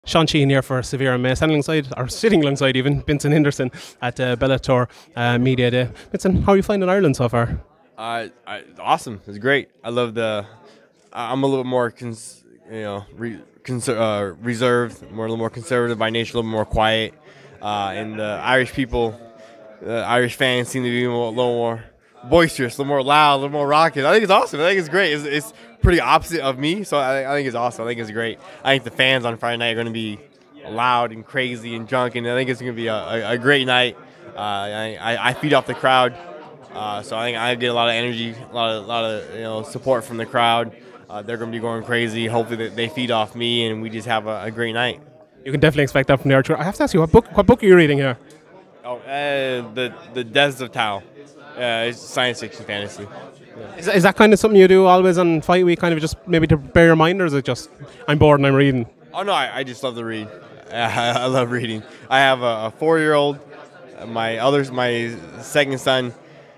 Sean Sheehan here for Severe and standing alongside even, Benson Henderson at Bellator Media Day. Benson, how are you finding Ireland so far? Awesome. It's great. I love the. I'm a little more, reserved, a little more conservative by nature, a little more quiet. And the Irish people, the Irish fans seem to be a little more boisterous, a little more loud, a little more raucous. I think it's awesome. I think it's great. It's pretty opposite of me, so I think it's awesome. I think it's great. I think the fans on Friday night are going to be loud and crazy and drunk, and I think it's going to be a great night. I feed off the crowd, so I think I get a lot of energy, a lot of support from the crowd. They're going to be going crazy. Hopefully they feed off me, and we just have a great night. You can definitely expect that from the Archer. I have to ask you, what book are you reading here? Oh, the Deaths of Tao. It's science fiction fantasy. Is that kind of something you do always on fight week, kind of just maybe to bear your mind, or is it just, I'm bored and I'm reading? Oh, no, I just love to read. I love reading. I have a 4-year-old. My second son,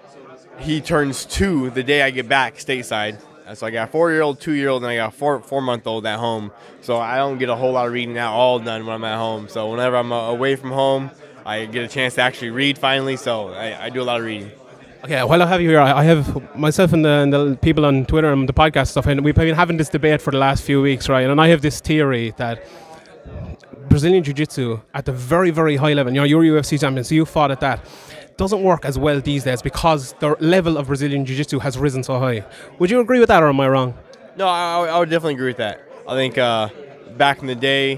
he turns 2 the day I get back stateside. So I got a 4-year-old, 2-year-old, and I got a 4-month-old at home. So I don't get a whole lot of reading all done when I'm at home. So whenever I'm away from home, I get a chance to actually read finally. So I do a lot of reading. Okay, while I have you here, I have myself and the people on Twitter and the podcast stuff, and we've been having this debate for the last few weeks, right? And I have this theory that Brazilian Jiu-Jitsu at the very, very high level, you're UFC champion, so you fought at that, doesn't work as well these days because the level of Brazilian Jiu-Jitsu has risen so high. Would you agree with that, or am I wrong? No, I would definitely agree with that. I think back in the day,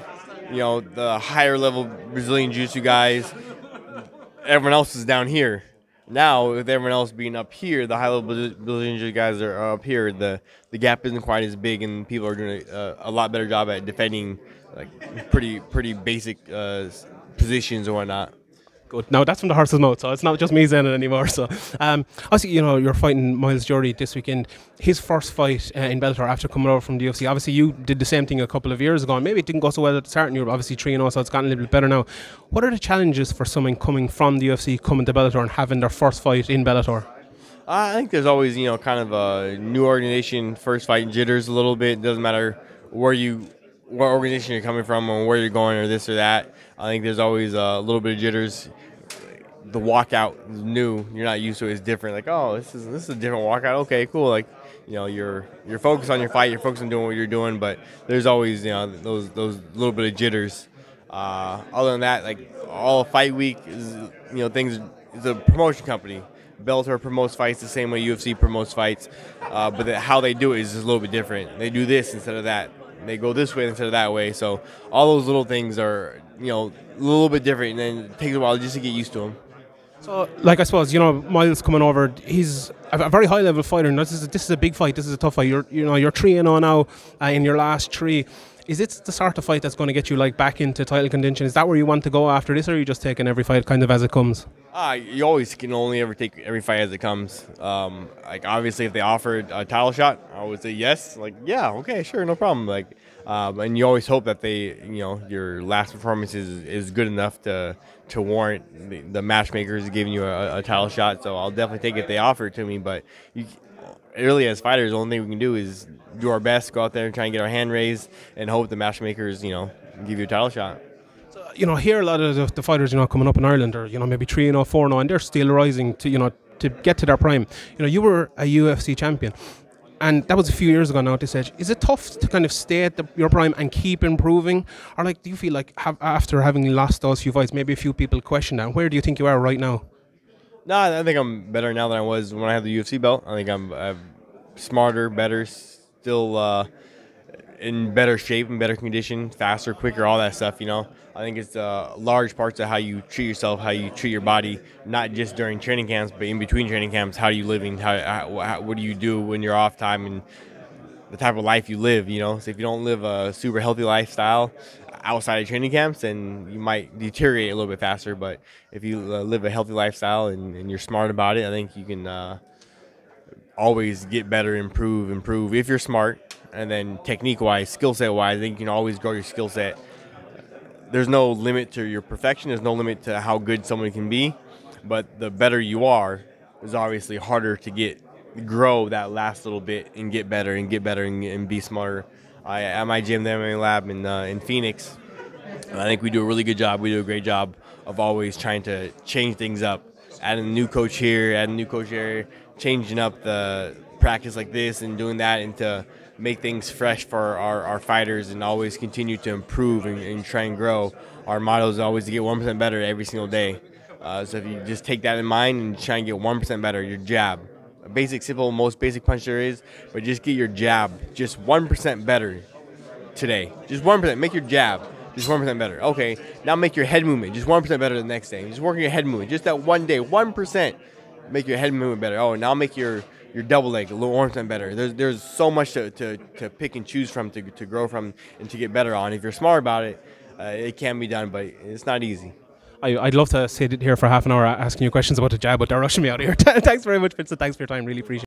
the higher level Brazilian Jiu-Jitsu guys, everyone else is down here. Now, with everyone else being up here, the high-level Brazilian Jiu-Jitsu guys are up here. The gap isn't quite as big, and people are doing a lot better job at defending like pretty basic positions and whatnot. Good. Now that's from the horse's mouth, so it's not just me saying it anymore. So, obviously, you're fighting Myles Jury this weekend. His first fight in Bellator after coming over from the UFC. Obviously, you did the same thing a couple of years ago, and maybe it didn't go so well at the start, and you're obviously 3-0, so it's gotten a little bit better now. What are the challenges for someone coming from the UFC, coming to Bellator, and having their first fight in Bellator? I think there's always, kind of a new organization, first fight jitters a little bit. It doesn't matter what organization you're coming from or where you're going or this or that. I think there's always a little bit of jitters. The walkout is new. You're not used to it. It's different. Like, oh, this is a different walkout. Okay, cool. Like, you're focused on your fight. You're focused on doing what you're doing. But there's always those little bit of jitters. Other than that, like all fight week is things. It's a promotion company. Bellator promotes fights the same way UFC promotes fights, but how they do it is just a little bit different. They do this instead of that. They go this way instead of that way. So all those little things are a little bit different, and then it takes a while just to get used to them. So, like, I suppose, Myles coming over, he's a very high-level fighter, and this is a big fight, this is a tough fight. You're 3-0 now in your last 3. Is it the sort of fight that's going to get you, back into title contention? Is that where you want to go after this, or are you just taking every fight kind of as it comes? You always can only ever take every fight as it comes. Obviously, if they offered a title shot, I would say yes. Yeah, okay, sure, no problem. And you always hope that your last performance is good enough to warrant the matchmakers giving you a title shot. So I'll definitely take it if they offer it to me. But really, as fighters, the only thing we can do is do our best, go out there and try and get our hand raised, and hope the matchmakers, give you a title shot. Here a lot of the fighters, coming up in Ireland are, maybe 3-0, 4-0, and they're still rising to get to their prime. You were a UFC champion, and that was a few years ago now at this age. Is it tough to kind of stay at your prime and keep improving? Or do you feel like after having lost those few fights, maybe a few people question that? Where do you think you are right now? No, I think I'm better now than I was when I had the UFC belt. I think I'm smarter, better, still in better shape, in better condition, faster, quicker, all that stuff, I think it's large parts of how you treat yourself, how you treat your body, not just during training camps, but in between training camps. How are you living? What do you do when you're off time, and the type of life you live, So if you don't live a super healthy lifestyle outside of training camps, then you might deteriorate a little bit faster. But if you live a healthy lifestyle and you're smart about it, I think you can always get better, improve if you're smart. And then technique-wise, skill set-wise, I think you can always grow your skill set. There's no limit to your perfection. There's no limit to how good someone can be. But the better you are, it's obviously harder to grow that last little bit and get better and be smarter. At my gym there, my lab in Phoenix, And I think we do a really good job. We do a great job of always trying to change things up, adding a new coach here, adding a new coach there, changing up the practice like this and doing that, and to make things fresh for our fighters and always continue to improve and try and grow. Our motto is always to get 1% better every single day. So if you just take that in mind and try and get 1% better, your jab, a basic, simple, most basic punch there is, but just get your jab just 1% better today. Just 1%. Make your jab just 1% better. Okay, now make your head movement just 1% better the next day. Just working your head movement. Just that one day, 1%. Make your head movement better. Oh, now make your double leg a little 1% better. There's so much to pick and choose from, to grow from, and to get better on. If you're smart about it, it can be done, but it's not easy. I'd love to sit here for half an hour asking you questions about the jab, but they're rushing me out of here. Thanks very much, Vincent. Thanks for your time. Really appreciate it.